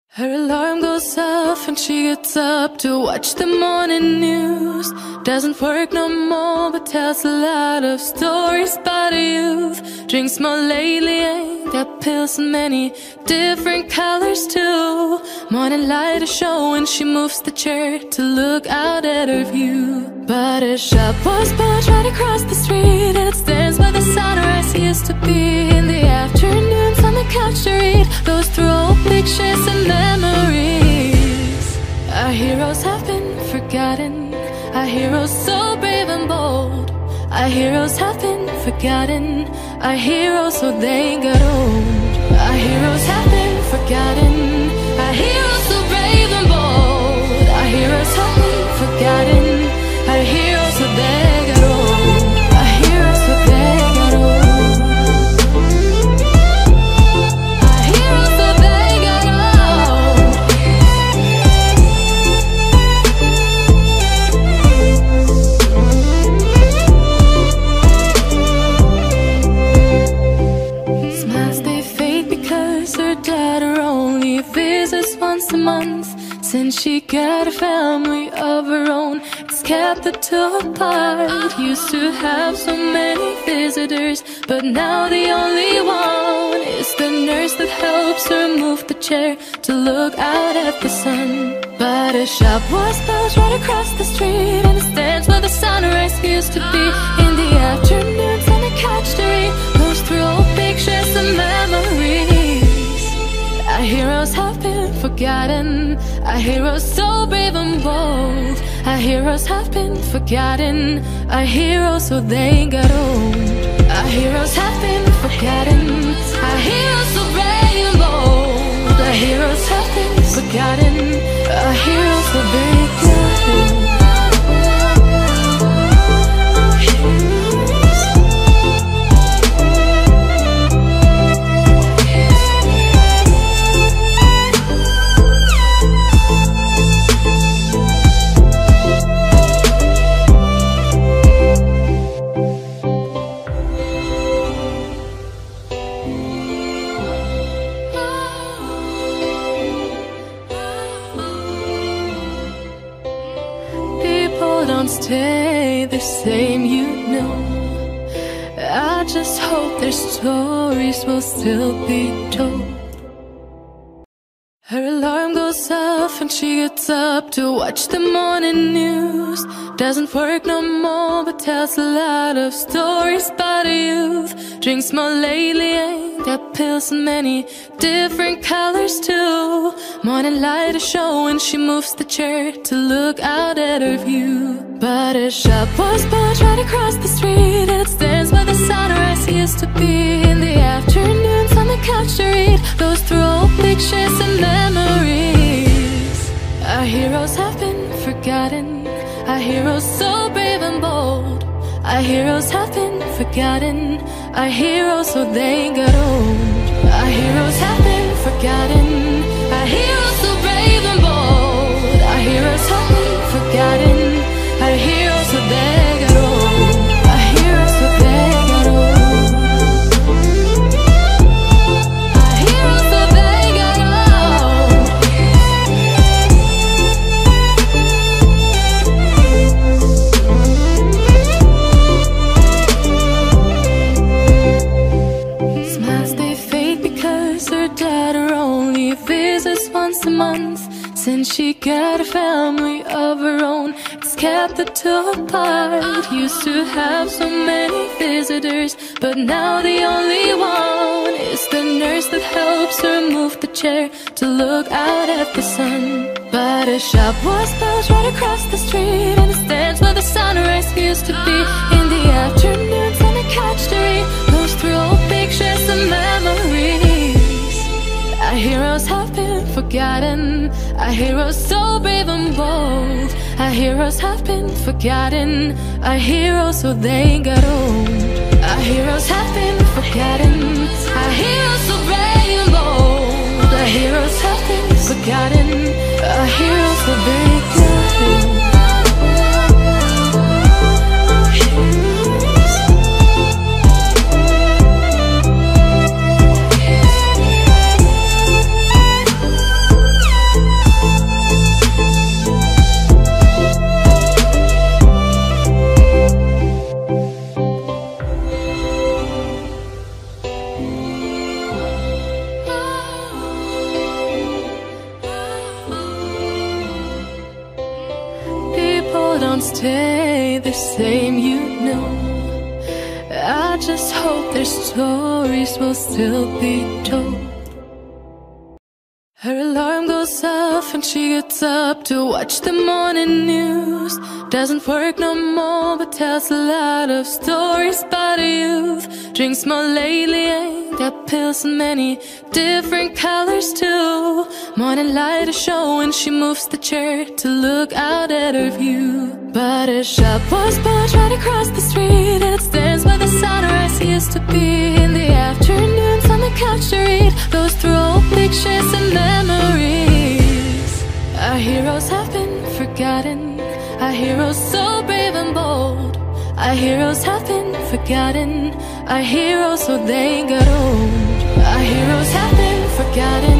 Her alarm goes off and she gets up to watch the morning news. Doesn't work no more but tells a lot of stories about her youth. Drinks more lately, ain't got pills in many different colors too. Morning light is showing, she moves the chair to look out at her view. But her shop was built right across the street, and it stands by the sunrise. Used to be in the afternoons on the couch to read, goes through old pictures and memories. Our heroes have been forgotten, our heroes so brave and bold. Our heroes have been forgotten, our heroes so they got old. Our heroes have been forgotten, our heroes so brave and bold. Our heroes have been forgotten, our heroes so they got old. Our heroes so they got old. Our heroes so they got old. Smiles they fade because her daughter only visits once a month. Since she got a family of her own, it's kept the two apart. Used to have so many visitors, but now the only one is the nurse that helps her move the chair to look out at the sun. But her shop was built right across the street, and it stands where the sunrise used to be. In the afternoons on the couch to read, goes through old pictures and memories. Our heroes have been forgotten, our heroes so brave and bold. Our heroes have been forgotten, our heroes so they got old. Our heroes have been forgotten, our heroes so brave and bold. Our heroes have been forgotten, our heroes so they got old. Don't stay the same, you know. I just hope their stories will still be told. Her alarm goes off and she gets up to watch the morning news. Doesn't work no more but tells a lot of stories about her youth. Drinks more lately, ain't got pills in many different colors too. Morning light is showing, she moves the chair to look out at her view. But her shop was built right across the street, and it stands by the sunrise. Used to be in the afternoons on the couch to read, goes through old pictures and memories. Our heroes have been forgotten, our heroes so brave and bold. Our heroes have been forgotten, our heroes so they got old. Our heroes have been forgotten, our heroes so brave and bold. Our heroes have been forgotten, our heroes so they got old. Our heroes so they got old. Our heroes so they got old. Smiles they fade because her daughter only visits once a month. Since she got a family of her own, it's kept the two apart. Used to have so many visitors, but now the only one is the nurse that helps her move the chair to look out at the sun. But her shop was built right across the street, and it stands where the sunrise used to be. In the afternoons on the couch to read, goes through old pictures and memories. Our heroes have been forgotten, our heroes so brave and bold. Our heroes have been forgotten, our heroes so they got old. Our heroes have been forgotten, our heroes so brave and bold. Our heroes have been forgotten, our heroes so they got old. won't stay the same, you know. I just hope their stories will still be told. Her alarm goes off and she gets up to watch the morning news. Doesn't work no more but tells a lot of stories about youth. Drinks more lately, ain't got pills in many different colors too. Morning light is showing, she moves the chair to look out at her view. But a shop was built right across the street, and it stands where the sunrise used to be. In the afternoons on the couch to read, goes through old pictures and memories. Our heroes have been forgotten, our heroes so brave and bold. Our heroes have been forgotten, our heroes so they got old. Our heroes have been forgotten,